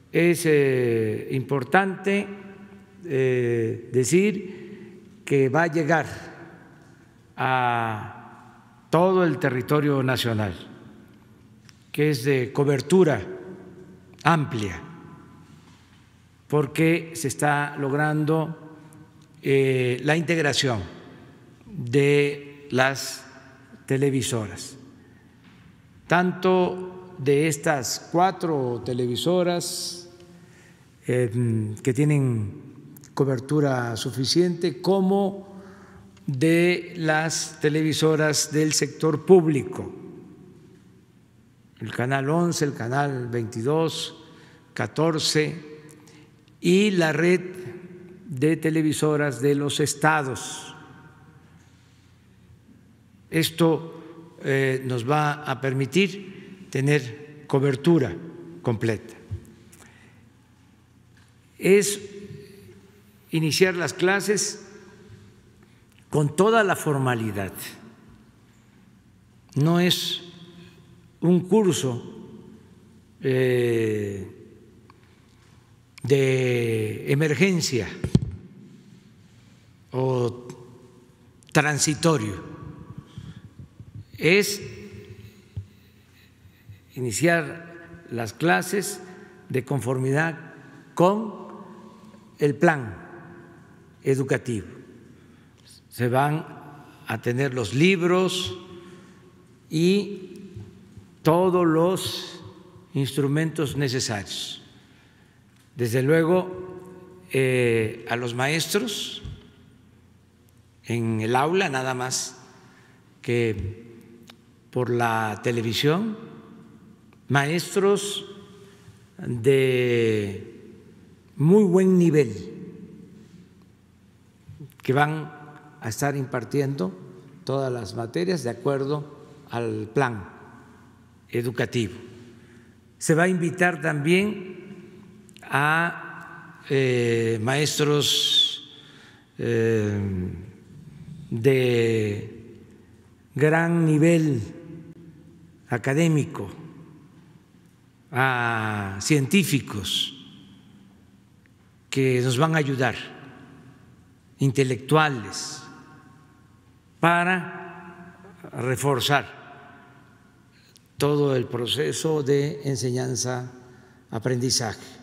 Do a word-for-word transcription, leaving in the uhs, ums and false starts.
Es eh, importante eh, decir que va a llegar a todo el territorio nacional, que es de cobertura amplia, porque se está logrando eh, la integración de las televisoras, tanto de estas cuatro televisoras eh, que tienen cobertura suficiente, como de las televisoras del sector público, el canal once, el canal veintidós, catorce y la red de televisoras de los estados. Esto eh, nos va a permitir tener cobertura completa. Es iniciar las clases con toda la formalidad. No es un curso eh, de emergencia o transitorio. Es iniciar las clases de conformidad con el plan educativo. Se van a tener los libros y todos los instrumentos necesarios. Desde luego, eh, a los maestros en el aula, nada más que por la televisión, maestros de muy buen nivel que van a estar impartiendo todas las materias de acuerdo al plan educativo. Se va a invitar también a eh, maestros eh, de gran nivel académico, a científicos que nos van a ayudar, intelectuales, para reforzar todo el proceso de enseñanza-aprendizaje.